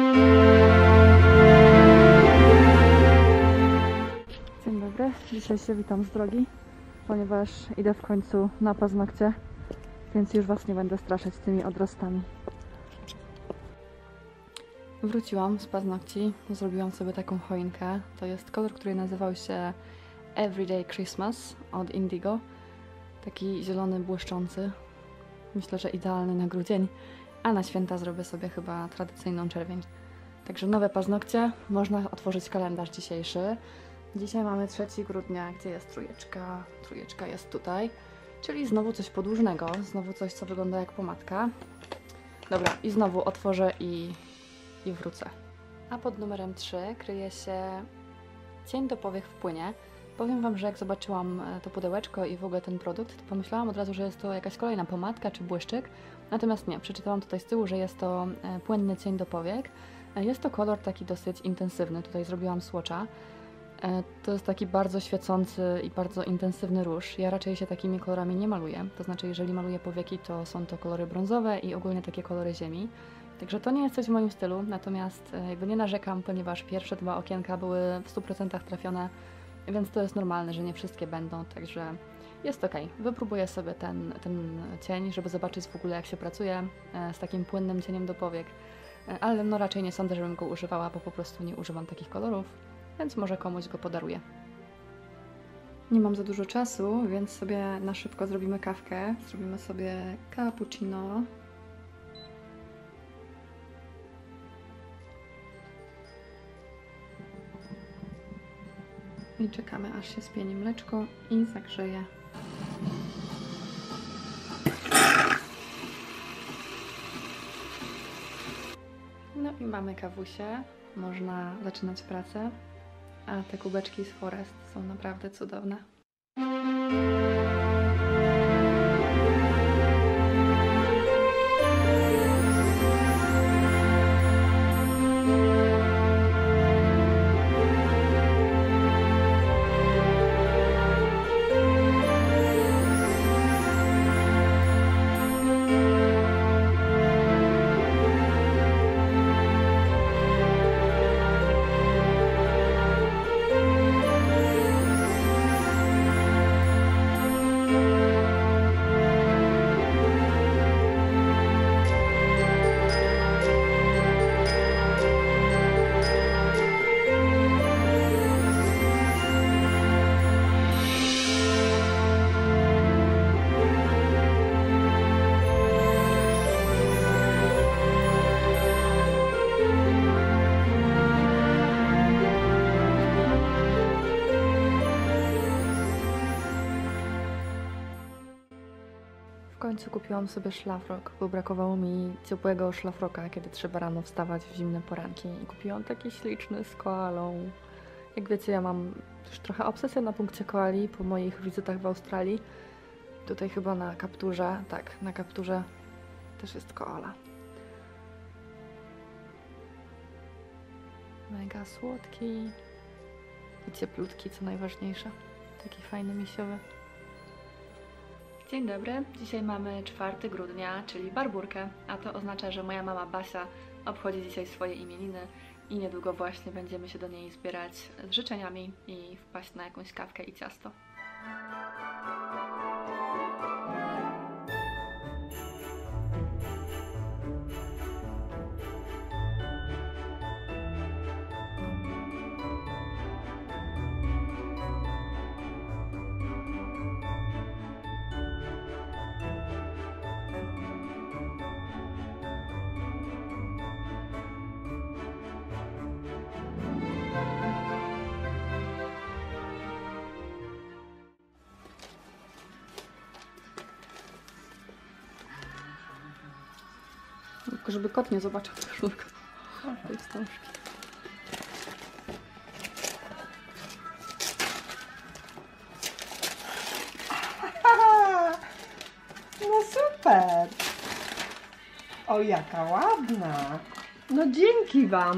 Dzień dobry, dzisiaj się witam z drogi, ponieważ idę w końcu na paznokcie, więc już Was nie będę straszyć tymi odrostami. Wróciłam z paznokci, zrobiłam sobie taką choinkę. To jest kolor, który nazywał się Everyday Christmas od Indigo. Taki zielony, błyszczący. Myślę, że idealny na grudzień, a na święta zrobię sobie chyba tradycyjną czerwień. Także nowe paznokcie, można otworzyć kalendarz dzisiejszy. Dzisiaj mamy 3 grudnia, gdzie jest trójeczka? Trójeczka jest tutaj, czyli znowu coś podłużnego, znowu coś, co wygląda jak pomadka. Dobra, i znowu otworzę i wrócę. A pod numerem 3 kryje się cień do powiek w płynie. Powiem Wam, że jak zobaczyłam to pudełeczko i w ogóle ten produkt, to pomyślałam od razu, że jest to jakaś kolejna pomadka czy błyszczyk. Natomiast nie, przeczytałam tutaj z tyłu, że jest to płynny cień do powiek. Jest to kolor taki dosyć intensywny, tutaj zrobiłam swatcha. To jest taki bardzo świecący i bardzo intensywny róż. Ja raczej się takimi kolorami nie maluję, to znaczy jeżeli maluję powieki, to są to kolory brązowe i ogólnie takie kolory ziemi. Także to nie jest coś w moim stylu, natomiast jakby nie narzekam, ponieważ pierwsze 2 okienka były w 100% trafione, więc to jest normalne, że nie wszystkie będą, także jest ok. Wypróbuję sobie ten cień, żeby zobaczyć w ogóle jak się pracuje z takim płynnym cieniem do powiek, ale no raczej nie sądzę, żebym go używała, bo po prostu nie używam takich kolorów, więc może komuś go podaruję. Nie mam za dużo czasu, więc sobie na szybko zrobimy kawkę. Zrobimy sobie cappuccino. I czekamy, aż się spieni mleczko i zagrzeje. No i mamy kawusię. Można zaczynać pracę. A te kubeczki z Forest są naprawdę cudowne. W końcu kupiłam sobie szlafrok, bo brakowało mi ciepłego szlafroka, kiedy trzeba rano wstawać w zimne poranki. I kupiłam taki śliczny z koalą. Jak wiecie, ja mam już trochę obsesję na punkcie koali po moich wizytach w Australii. Tutaj chyba na kapturze, tak, na kapturze też jest koala. Mega słodki i cieplutki, co najważniejsze. Taki fajny, misiowy. Dzień dobry, dzisiaj mamy 4 grudnia, czyli Barburkę, a to oznacza, że moja mama Basia obchodzi dzisiaj swoje imieniny i niedługo właśnie będziemy się do niej zbierać z życzeniami i wpaść na jakąś kawkę i ciasto. Tylko żeby kot nie zobaczył tej wstążki. No super! O, jaka ładna! No dzięki Wam!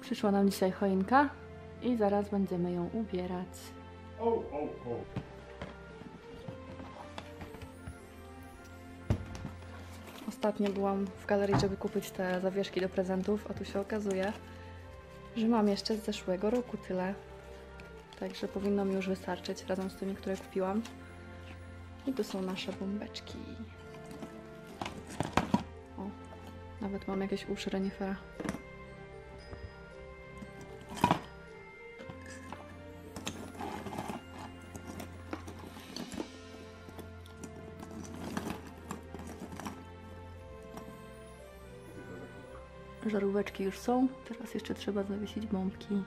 Przyszła nam dzisiaj choinka i zaraz będziemy ją ubierać. Ostatnio byłam w galerii, żeby kupić te zawieszki do prezentów, a tu się okazuje, że mam jeszcze z zeszłego roku tyle. Także powinno mi już wystarczyć razem z tymi, które kupiłam. I tu są nasze bombeczki. O, nawet mam jakieś uszy renifera. Żaróweczki już są, teraz jeszcze trzeba zawiesić bombki.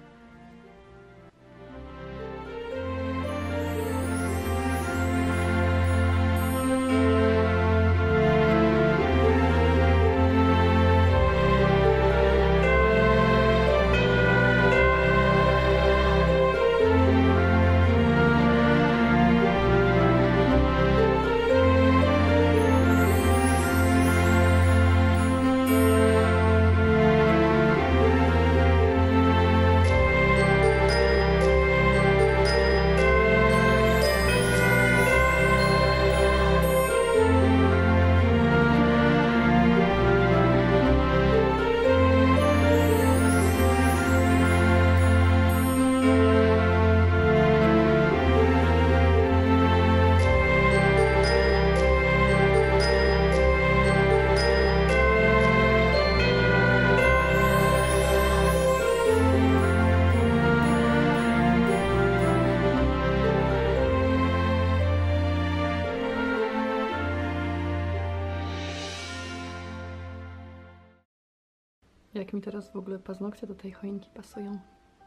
Jak mi teraz w ogóle paznokcie do tej choinki pasują.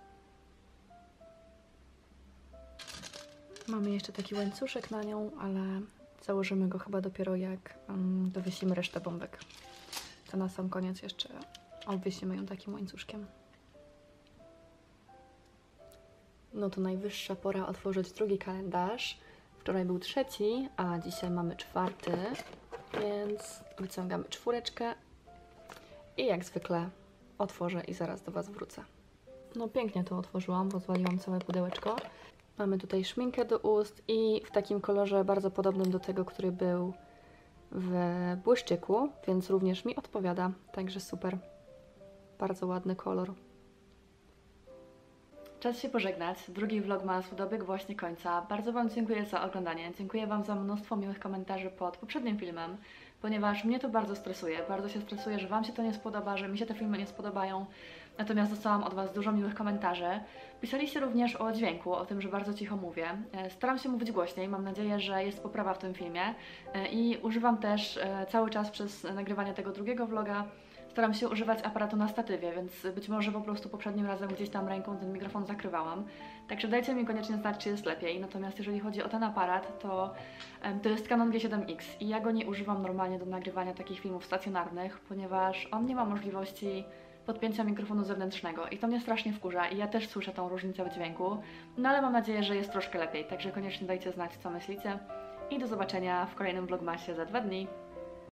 Mamy jeszcze taki łańcuszek na nią, ale założymy go chyba dopiero jak dowiesimy resztę bombek. To na sam koniec jeszcze obwiesimy ją takim łańcuszkiem. No to najwyższa pora otworzyć drugi kalendarz. Wczoraj był 3, a dzisiaj mamy 4, więc wyciągamy 4 i jak zwykle otworzę i zaraz do Was wrócę. No pięknie to otworzyłam, rozwaliłam całe pudełeczko. Mamy tutaj szminkę do ust i w takim kolorze bardzo podobnym do tego, który był w błyszczyku, więc również mi odpowiada, także super. Bardzo ładny kolor. Czas się pożegnać. Drugi vlogmas dobiegł właśnie końca. Bardzo Wam dziękuję za oglądanie. Dziękuję Wam za mnóstwo miłych komentarzy pod poprzednim filmem, ponieważ mnie to bardzo stresuje. Bardzo się stresuję, że Wam się to nie spodoba, że mi się te filmy nie spodobają. Natomiast dostałam od Was dużo miłych komentarzy. Pisaliście również o dźwięku, o tym, że bardzo cicho mówię. Staram się mówić głośniej, mam nadzieję, że jest poprawa w tym filmie. I używam też cały czas przez nagrywanie tego drugiego vloga. Staram się używać aparatu na statywie, więc być może po prostu poprzednim razem gdzieś tam ręką ten mikrofon zakrywałam. Także dajcie mi koniecznie znać, czy jest lepiej. Natomiast jeżeli chodzi o ten aparat, to jest Canon G7X i ja go nie używam normalnie do nagrywania takich filmów stacjonarnych, ponieważ on nie ma możliwości podpięcia mikrofonu zewnętrznego i to mnie strasznie wkurza i ja też słyszę tą różnicę w dźwięku, no ale mam nadzieję, że jest troszkę lepiej, także koniecznie dajcie znać, co myślicie i do zobaczenia w kolejnym vlogmasie za 2 dni.